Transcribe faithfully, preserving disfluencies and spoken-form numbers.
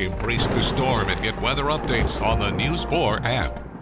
Embrace the storm and get weather updates on the News four app.